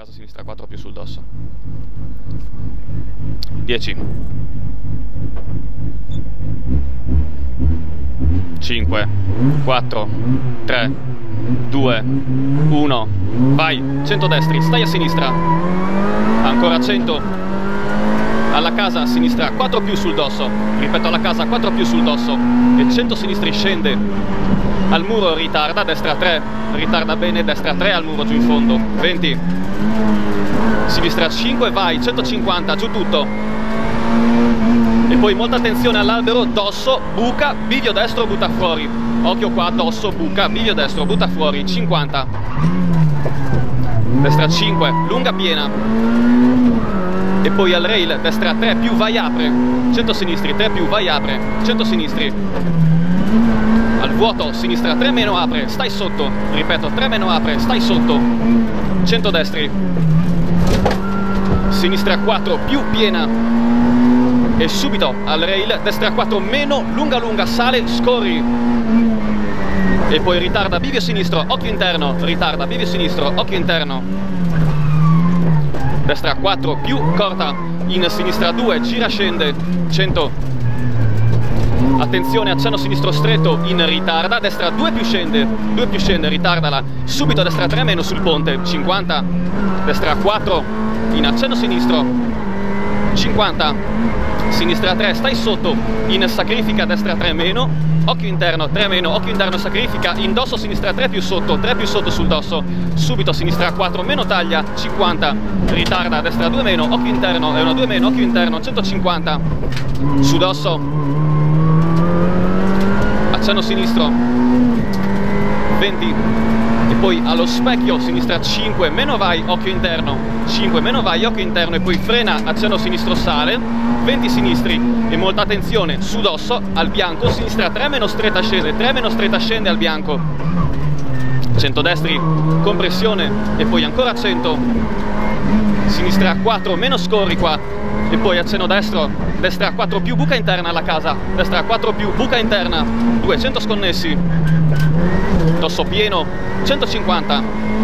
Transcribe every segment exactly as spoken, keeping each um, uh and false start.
caso sinistra quattro più sul dosso. dieci, cinque, quattro, tre, due, uno, vai, cento destri, stai a sinistra, ancora cento, alla casa a sinistra, quattro più sul dosso, ripeto alla casa, quattro più sul dosso, e cento sinistri, scende, al muro ritarda, destra tre, ritarda bene, destra tre al muro giù in fondo, venti, sinistra cinque, vai, centocinquanta, giù tutto, e poi molta attenzione all'albero, dosso, buca, bivio destro, butta fuori, occhio qua, dosso, buca, bivio destro, butta fuori, cinquanta, destra cinque, lunga piena, e poi al rail, destra tre più, vai, apre, cento sinistri, tre più, vai, apre, cento sinistri, al vuoto, sinistra tre meno, apre, stai sotto, ripeto, tre meno, apre, stai sotto, cento destri, sinistra quattro più, piena, e subito al rail, destra quattro meno, lunga lunga, sale, scorri, e poi ritarda, bivio sinistro, occhio interno, ritarda, bivio sinistro, occhio interno, destra quattro più, corta, in sinistra due, gira, scende, cento, attenzione, accenno sinistro stretto, in ritarda, destra due più scende, due più scende, ritardala, subito destra tre meno sul ponte, cinquanta, destra quattro, in accenno sinistro, cinquanta, sinistra tre, stai sotto, in sacrifica, destra tre meno, occhio interno, tre meno, occhio interno, sacrifica, indosso, sinistra tre più sotto, tre più sotto sul dosso, subito sinistra quattro meno, taglia, cinquanta, ritarda, destra due meno, occhio interno, è una due meno, occhio interno, centocinquanta, su dosso, accenno sinistro, venti, e poi allo specchio, sinistra cinque, meno vai, occhio interno, cinque, meno vai, occhio interno, e poi frena, accenno sinistro, sale, venti sinistri, e molta attenzione, su dosso, al bianco, sinistra tre meno stretta scende, tre meno stretta scende al bianco, cento destri, compressione, e poi ancora cento, sinistra quattro, meno scorri qua, e poi accenno destro, destra quattro più, buca interna alla casa, destra quattro più, buca interna, duecento sconnessi, dosso pieno, centocinquanta,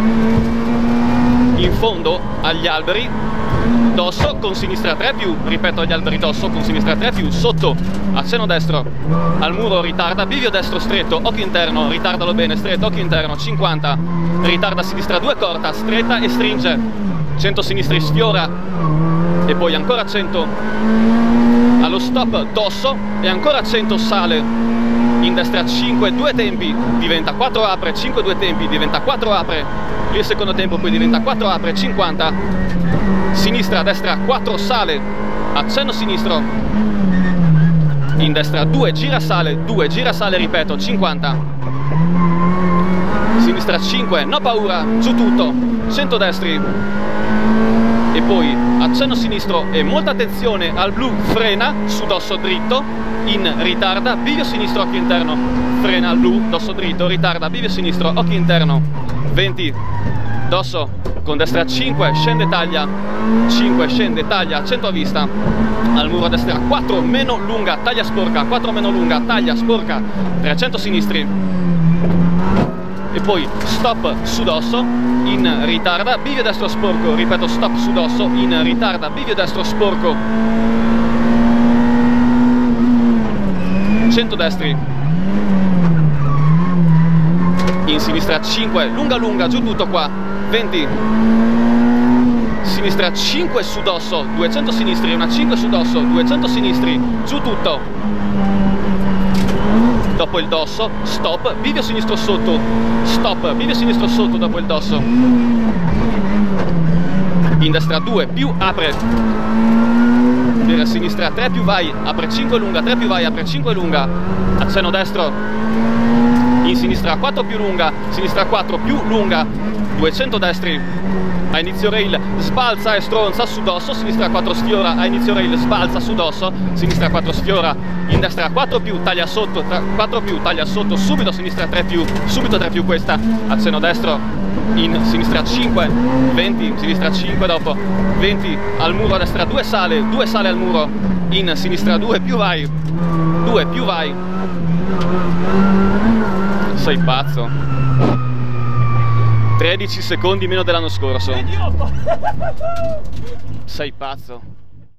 in fondo agli alberi, dosso con sinistra tre più, ripeto agli alberi dosso con sinistra tre più, sotto, accenno destro, al muro ritarda, bivio destro stretto, occhio interno, ritardalo bene, stretto, occhio interno, cinquanta, ritarda sinistra due, corta, stretta e stringe, cento sinistri, sfiora, e poi ancora cento, allo stop, dosso, e ancora cento, sale, in destra cinque, due tempi, diventa quattro, apre, cinque, due tempi, diventa quattro, apre, il secondo tempo poi diventa quattro, apre, cinquanta, sinistra, destra quattro, sale, accenno sinistro, in destra due, gira, sale, due, gira, sale, ripeto, cinquanta, sinistra cinque, no paura, giù tutto, cento destri, e poi accenno sinistro e molta attenzione al blu, frena, su dosso dritto, in ritarda, bivio sinistro, occhio interno, frena al blu, dosso dritto, ritarda, bivio sinistro, occhio interno, venti, dosso, con destra cinque, scende, taglia, cinque, scende, taglia, cento a vista, al muro a destra quattro, meno lunga, taglia sporca, quattro meno lunga, taglia sporca, trecento sinistri, e poi stop su dosso, in ritarda, bivio destro sporco, ripeto stop su dosso, in ritarda, bivio destro sporco, cento destri, in sinistra cinque, lunga lunga, giù tutto qua, venti, sinistra cinque su dosso, duecento sinistri, una cinque su dosso, duecento sinistri, giù tutto, dopo il dosso, stop, bivio sinistro sotto, stop, bivio sinistro sotto dopo il dosso, in destra due, più, apre, per sinistra tre più, vai, apre cinque lunga, tre più, vai, apre cinque lunga, accenno destro, in sinistra quattro più lunga, sinistra quattro più lunga, duecento destri, a inizio rail sbalza e stronza su dosso, sinistra quattro sfiora, a inizio rail sbalza su dosso, sinistra quattro sfiora, in destra quattro più, taglia sotto, quattro più, taglia sotto, subito sinistra tre più, subito tre più questa, accenno destro, in sinistra cinque, venti, sinistra cinque dopo, venti, al muro a destra due, sale, due sale al muro, in sinistra due più, vai, due più, vai, sei pazzo. tredici secondi meno dell'anno scorso. Sei pazzo.